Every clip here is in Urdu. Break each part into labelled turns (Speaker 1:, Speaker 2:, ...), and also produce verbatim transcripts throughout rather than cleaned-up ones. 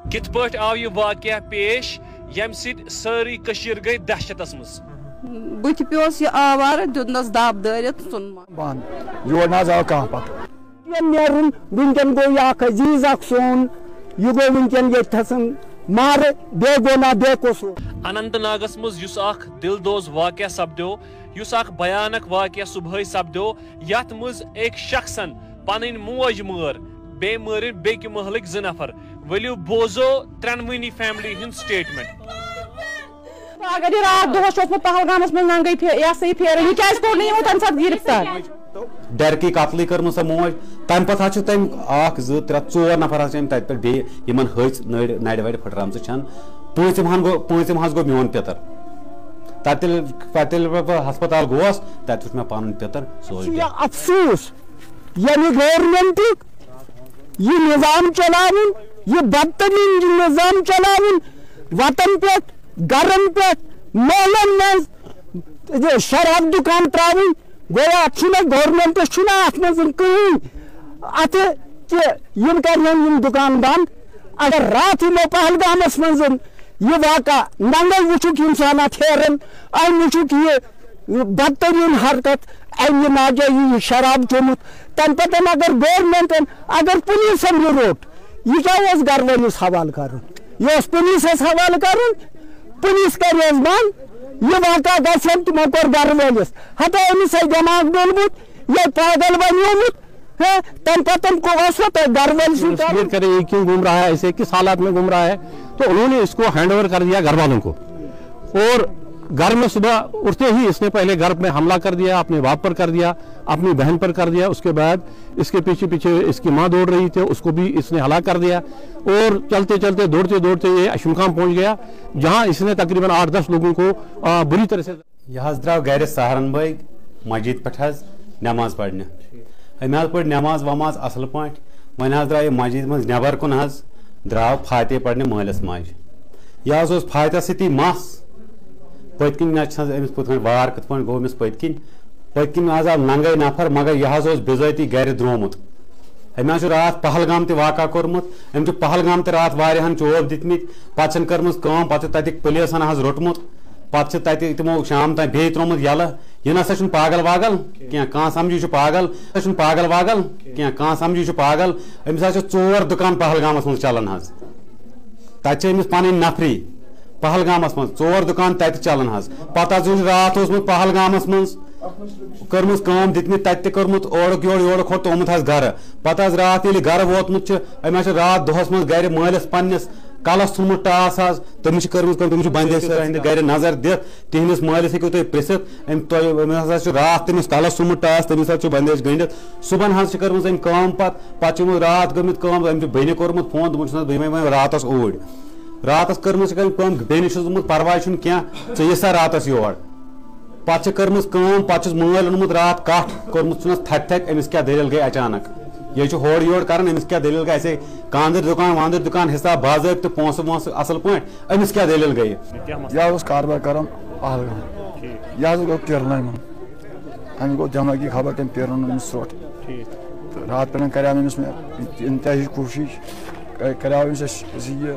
Speaker 1: کت پٲٹھۍ آو یہ واقعہ پیش یم سۭتۍ سٲرٕے کٔشیٖر گٔے دہشتس منٛز
Speaker 2: بُتھِ پیوس یہِ آوارٕ دیُتنس دب دٲرِتھ ژھُنمُت
Speaker 3: بنٛد یور نہ حظ آو کانٛہہ پتہٕ نیرُن وٕنکٮ۪ن گوٚو یہِ اکھ عزیٖز اکھ سون یہِ گوٚو وٕنکٮ۪ن ییٚتھَسن مارٕ بیٚیہِ گوٚو نہ بیٚیہِ قصوٗر
Speaker 1: اننت ناگس منٛز یُس اکھ دل دوز واقعہ سپدیو یُس اکھ بھیانک واقعہ صبحٲے سپدیو یتھ منٛز أکۍ شخصن پنٕنۍ موج مٲر بیٚیہِ مٲرِن بیٚکہِ محلٕکۍ زٕ نفر ؤلِو بوزو ترٛٮ۪نوٕنی فیملی ہُنٛد سٹیٹمنٹ
Speaker 2: اگر یہ رات دۄہس اوسمُت پہلگامس منٛز ننگے یہ ہسا یہ پھیران یہ کیٛازِ کوٚر نہٕ یِمو تمہِ ساتہٕ گرفتار
Speaker 4: ڈرکی قتلٕے کٔرمٕژ سۄ موج تمہِ پتہٕ حظ چھِ تٔمۍ اکھ زٕ ترٛےٚ ژور نفر حظ چھِ أمۍ تتہِ پٮ۪ٹھ بیٚیہِ یِمن ۂژ نٔرۍ نرِ وَرِ پھٕٹرامژٕ چھَن پٲنٛژِم ہن گوٚو پٲنٛژِم حظ گوٚو میون پِتر تتہِ ییٚلہِ پتہٕ ییٚلہِ بہٕ ہسپتال گوس تتہِ وٕچھ مےٚ پنُن پِتر سُے
Speaker 3: افسوٗس ییٚمہِ گورمنٹُک یہ نظام چلاوُن یہ بدتمیز نظام چلاوُن وطن پٮ۪ٹھ گرن پٮ۪ٹھ محلن منٛز شراب دُکان ترٛاوٕنۍ گوٚو اتھ چھُنہٕ گورمنٹس چھُنہٕ اتھ منٛز کٕہٕنۍ اتھٕ کہِ یِم کرہن یِم دُکان بنٛد اگر راتھ یِمو پہلگامس منٛز یہ واقعہ ننگے وٕچھُکھ انسان اتھ پھیران أمۍ وٕچھُکھ یہ بدتریٖن حرکت أمۍ یہِ ناجٲیزی یہِ شراب چوٚمُت تمہِ پتہٕ اگر گورمنٹن اگر پُلیٖسن یہِ روٚٹ یہِ کیٛاہ اوس گرٕ وٲلِس حوالہٕ کرُن یہِ اوس پُلیٖسس حوالہٕ کرُن پُلیٖس کرٮ۪س بنٛد یہِ واقعہ گژھن تِمو کوٚر گرٕ وٲلِس ہتا أمِس ہے دٮ۪ماغ ڈوٚلمُت یہِ پاگل بنیومُت تمہِ پتہٕ اوس نہٕ تۄہہِ گرٕ وٲلۍ
Speaker 5: کرے یہ کیوں گھوم رہا ہے ایسے کس حالات میں گھوم رہا ہے تو انہوں نے اس کو ہینڈ اوور کر دیا گھر والوں کو اور گھر میں صبح اٹھتے ہی اس نے پہلے گھر میں حملہ کر دیا اپنے باپ پر کر دیا اپنی بہن پر کر دیا اس کے بعد اس کے پیچھے پیچھے اس کی ماں دوڑ رہی تھی اس کو بھی اس نے ہلاک کر دیا اور چلتے چلتے دوڑتے دوڑتے یہ اشمقام پہنچ گیا جہاں اس نے تقریباً آٹھ دس لوگوں کو بری طرح سے
Speaker 4: یہ حظ درٛاو گرِ سہارن بٲگۍ مسجد پٮ۪ٹھ حظ نٮ۪ماز پرنہِ أمۍ حظ پٔر نٮ۪ماز وٮ۪ماز اصل پٲٹھۍ وۄنۍ حظ درٛاو یہِ مسجد منٛز نٮ۪بر کُن حظ درٛاو فاتح پرنہِ مٲلِس ماجہِ یہِ حظ اوس فاتحس سۭتی مس پٔتۍ کِنۍ نہ چھِ أمِس پٔتۍ کِنۍ وار کِتھ پٲٹھۍ گوٚو أمِس پٔتۍ کِنۍ پٔتۍ کِنۍ حظ آو ننگے نفر مگر یہِ حظ اوس بِذٲتی گرِ درٛومُت أمۍ حظ چھُ راتھ پہلگام تہِ واقعہ کوٚرمُت أمۍ چھُ پہلگام تہِ راتھ واریاہن چوب دِتمٕتۍ پتہٕ چھِنہٕ کٔرمٕژ کٲم پتہٕ چھُ تتِکۍ پُلیٖسن حظ روٚٹمُت پتہٕ چھِ تتہِ تِمو شام تام بیٚیہِ ترٛوومُت یَلہٕ یہِ نسا چھُنہٕ پاگل واگل کینٛہہ کانٛہہ سمجھی یہِ چھُ پاگل یہِ چھُنہٕ پاگل واگل کینٛہہ کانٛہہ سمجھی یہِ چھُ پاگل أمِس حظ چھِ ژور دُکان پہلگامس منٛز چلان حظ تتہِ چھِ أمِس پنٕنۍ نفری پہلگامس منٛز ژور دُکان تتہِ چلان حظ پتہٕ حظ اوس راتھ اوسمُت پہلگامس منٛز کٔرمٕژ کٲم دِتمٕتۍ تتہِ تہِ کوٚرمُت اورُک یورٕ یورُک ہورٕ تھومُت حظ گرٕ پتہٕ حظ راتھ ییٚلہِ گرٕ ووتمُت چھُ أمۍ حظ چھِ راتھ دۄہس منٛز گرِ مٲلِس پننِس کلس ژھُنمُت ٹاس حظ تٔمِس چھِ کٔرمٕژ کٲم تٔمِس چھُ بندیج ہٕنٛدِ گرِ نظر دِتھ تِہنٛدِس مٲلِس ہیٚکِو تُہۍ پرژھِتھ أمۍ تۄہہِ أمِس ہسا چھُ راتھ تٔمِس کلس ژھُنمُت ٹاس تٔمِس حظ چھُ بندیج گٔنڈِتھ صبحن حظ چھِ کٔرمٕژ أمۍ کٲم پتہٕ پتہٕ چھُ أمۍ راتھ گٔمٕتۍ کٲم أمۍ چھُ بیٚنہِ کوٚرمُت فون دوٚپمُت چھُنس بہٕ یِمے وۄنۍ راتس اوٗرۍ راتس کٔرمٕژ چھِ کٲم بیٚنہِ چھُس دوٚپمُت پرواے چھُنہٕ کینٛہہ ژٕ یہِ سا راتس یور پتہٕ چھِ کٔرمٕژ کٲم پتہٕ چھُس مٲلۍ اوٚنمُت راتھ کٹھ کوٚرمُت چھُنس تھپہِ تھپہِ أمِس کیٛاہ دٔلیٖل گٔے اچانک یہِ چھُ ہورٕ یورٕ کران أمِس کیٛاہ دٔلیٖل گٔے اَسے کاندٕرۍ دُکان واندٕرۍ دُکان حِساب باضٲبطہٕ پونٛسہٕ وونٛسہٕ اصل پٲٹھۍ أمِس کیٛاہ دٔلیٖل گٔے
Speaker 3: یہِ حظ اوس کاربار کران پہلگام یہِ حظ گوٚو پیرناے منٛز أمِس گوٚو دٮ۪ماغی خبر تٔمۍ پیرنوو أمِس ژھرٛوٚٹ تہٕ راتھ پٮ۪ٹھ کریٛاو أمِس مےٚ اِنتہٲیی کوٗشِش کریٛاو أمِس اَسہِ یہِ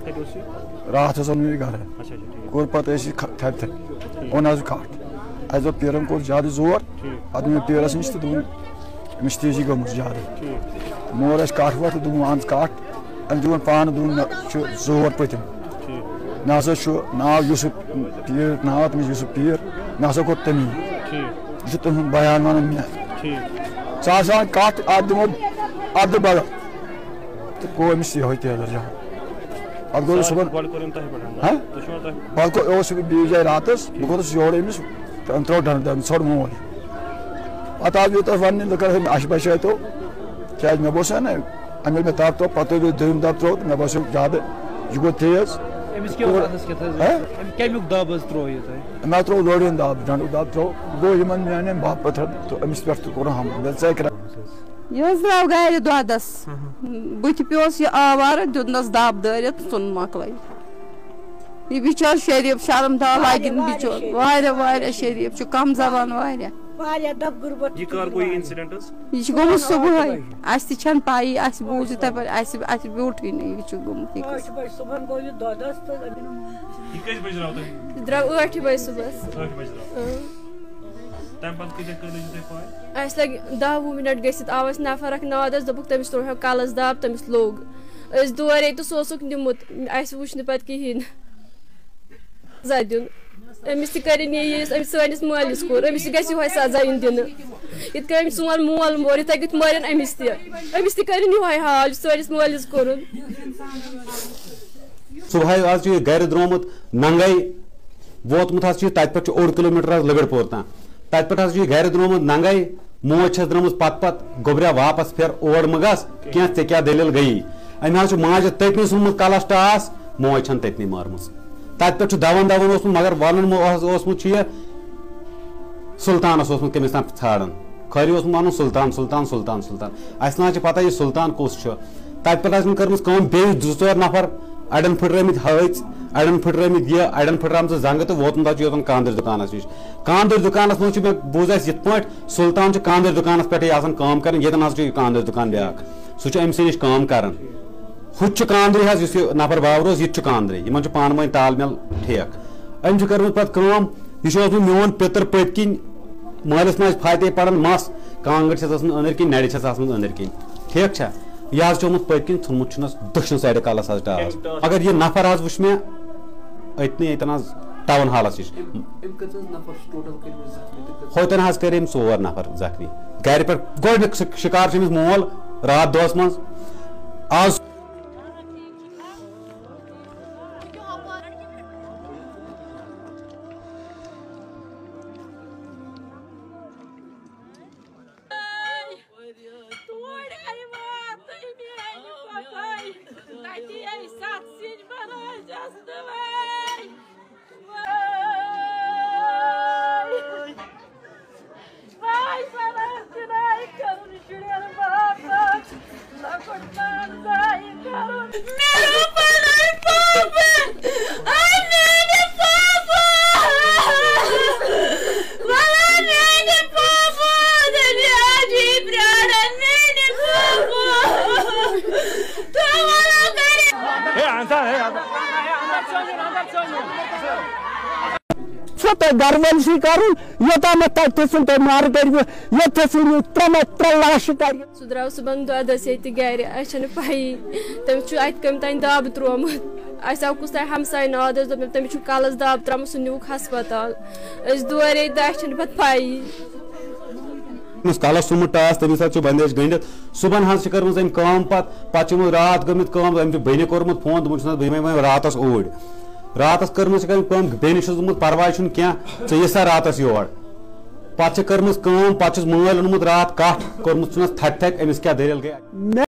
Speaker 3: راتھ اوس اوٚن مےٚ یہِ گرٕ کوٚر پتہٕ أسۍ یہِ تھپہِ تھپہِ اوٚن حظ کٹھ اَسہِ دوٚپ پیرن کوٚر زیادٕ زور پتہٕ نیوٗ پیرس نِش تہٕ دوٚپُن أمِس چھِ تیزی گٔمٕژ زیادٕ مور اَسہِ کٹھ وٹھ تہٕ دوٚپُن اَن ژٕ کٹھ أمۍ دیُن پانہٕ دوٚپُن مےٚ چھُ زور پٔتِم مےٚ ہسا چھُ ناو یوٗسُف پیٖر ناو تٔمِس یوٗسُف پیٖر مےٚ ہسا کوٚر تٔمی یہِ چھُ تُہُنٛد بیان ونان مےٚ ژٕ ہسا اَن کٹھ اَتھ دِمو اَدٕ بدل تہٕ گوٚو أمِس یِہوے تیزر جان پتہٕ گوٚو صُبحن پتہٕ گوٚو اوسُس بہٕ بیٚیِس جایہِ راتس بہٕ کوٚرُس یورٕ أمِس أمۍ ترٛوو ڈنٛڈٕ أمۍ ژھوٚر موج پتہٕ آو یوٗتاہ وننہِ لُکن أمۍ اَسہِ بچٲیتو کیٛازِ مےٚ باسیو نا اَمہِ ییٚلہِ مےٚ دب ترٛوو پتہٕ ییٚلہِ دوٚیِم دب ترٛوو تہٕ مےٚ باسیو زیادٕ یہِ گوٚو تیز مےٚ ترٛوو لورِ ہُنٛد دب ڈنٛڈُک دب ترٛوو گوٚو یِمن میانٮ۪ن باپتھن تہٕ أمِس پٮ۪ٹھ تہِ کوٚرُن حملہٕ ژےٚ کیٛاہ
Speaker 2: یہِ حظ درٛاو گرِ دۄدس بُتھِ پیوس یہِ آوارٕ دیُتنس دب دٲرِتھ ژھُن مۄکلٲیِتھ یہِ بِچور شریٖف شرم دار لگن بِچور واریاہ واریاہ شریٖف چھُ کم زبان واریاہ
Speaker 1: یہ کر کوئی انسیڈنٹ
Speaker 6: یہ گومت صبح اس تہ پائی اس بوز تپر اس اس بیوٹھی نہیں یہ گومت
Speaker 1: یہ کس بج رہا تھا
Speaker 7: درو آٹھ بجے صبح
Speaker 1: آٹھ بج رہا تم پتہ کتنے کر لے پائی
Speaker 7: اس لگ دہ وہ منٹ گژھت آو اس نفر اکھ نادس دوپک تمس تروہ کلس دب تمس لوگ اس دورے تو سوسک نمت اس وچ نہ پتہ کہین زدن امس تہ کرن یہ امس سٲنِس مٲلِس کوٚر امس تہ گژھِ یہوے سزا یُن دِنہٕ یِتھ کٔنۍ أمۍ سون مول مور یِتھے کٔنۍ مٲرن امس تہ امس تہ کرن یہوے حال سٲنِس مٲلِس کوٚرُن
Speaker 4: صبح آج یہ گھر درمت ننگے ووتمت تت پہ اوڑ کلو میٹر لگڑ پور تام تت پہ یہ گھر درمت ننگے موج چھس درمت پت پت گوبریا واپس پھر اور مگس کی ے کیا دلیل گئی ام حض ماجہ تتنی سنمت کلس ٹاس موج چھن تتنی مارم تت پہ دون دون اوسمت مگر ون اوسمت یہ سلطانس اوسمت کمس تام ژھانڈان خٲلی اوسمت ون سلطان سلطان سلطان سلطان اس نا پتہ یہ سلطان کس تت پہ کرم بیٚیہِ زٕ ژور نفر اڑن پھٹرمت ہچ اڑن پھٹرمت یہ اڑن پھٹرامژ زنگ تو ووتمت یوتن کاندر دکانس نش کاندر دکانس مجھ میں بوز اس یت پٲٹھۍ سلطان کاندر دکانس پہ آسان کٲم کران یتن حظ کاندر دکان بیاکھ سہ امس نش کٲم کران ہُتہِ کاندرِ حظ یُس یہِ نفر باور اوس یہِ تہِ کاندرِ یِمن چھُ پانہٕ ؤنۍ تال میل ٹھیک أمۍ چھُ کٔرمٕژ پتہٕ کٲم یہِ چھُ اوسمُت میون پِتٕر پٔتۍ کِنۍ مٲلِس ماجہِ فاتے پران مس کانٛگٕر چھس ٲسمٕژ أنٛدٕرۍ کِنۍ نرِ چھس آسمٕژ أنٛدٕرۍ کِنۍ ٹھیک چھا یہ حظ آمت پٔتۍ کِنۍ ژھُنمُت چھُنس دٔچھُن سایڈٕ کلس حظ ٹاس اگر یہ نفر حظ وٕچھ مےٚ أتنٕے ییٚتٮ۪ن حظ ٹاؤن ہالس نش ہوتن حظ کٔرۍ أمۍ ژور نفر زخمی گرِ پٮ۪ٹھ گۄڈنیُک شِکار چھُ أمِس مول رات دۄہس منٛز آز
Speaker 3: گھر ونسی کر یوتام تھن تھی مار کر ترے لاش کر
Speaker 7: سہ درو صبح دۄدس ییٚتہِ گرِ اَسہِ چھنہٕ پَیی تٔمِس چھُ اَتہِ کٔمۍ تانۍ دب تروومُت اَسہِ آو کُس تانۍ ہمساے نادس دوٚپ تٔمِس چھُ کلس دب ترٛامُت سُہ نیوٗکھ ہسپتال أسۍ دورے تہٕ اَسہِ چھنہٕ پتہٕ پَیی
Speaker 4: کلس ژھُنمُت ٹاس تٔمِس حظ چھُ بندیج گٔنڈِتھ صبحن حظ چھِ کٔرمٕژ أمۍ کٲم پتہٕ پتہٕ چھُ رات گٔمٕژ کٲم أمۍ چھُ بیٚنہِ کوٚرمُت فون دوٚپمُت چھُنس بہٕ یِمے وۄنۍ راتس اوٗرۍ راتس کٔرمٕژ چھِ کٲم بیٚنہِ چھُس دوٚپمُت پرواے چھُنہٕ کینٛہہ ژٕ یہِ سا راتس یور پتہٕ چھِ کٔرمٕژ کٲم پتہٕ چھُس مٲلۍ اوٚنمُت رات کٹھ کوٚرمُت چھُنس تھپہِ تھپہِ أمِس کیٛاہ دٔلیٖل گٔے